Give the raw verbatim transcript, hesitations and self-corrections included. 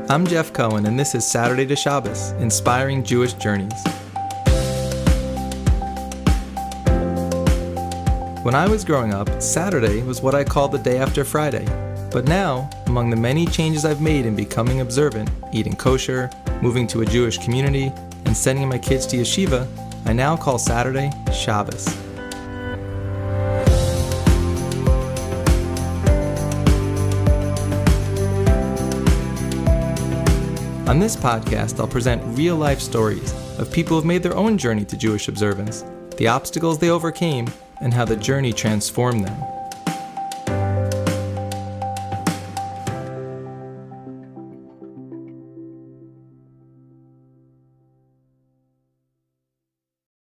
I'm Jeff Cohen, and this is Saturday to Shabbos, Inspiring Jewish Journeys. When I was growing up, Saturday was what I called the day after Friday. But now, among the many changes I've made in becoming observant, eating kosher, moving to a Jewish community, and sending my kids to yeshiva, I now call Saturday Shabbos. On this podcast, I'll present real-life stories of people who've made their own journey to Jewish observance, the obstacles they overcame, and how the journey transformed them.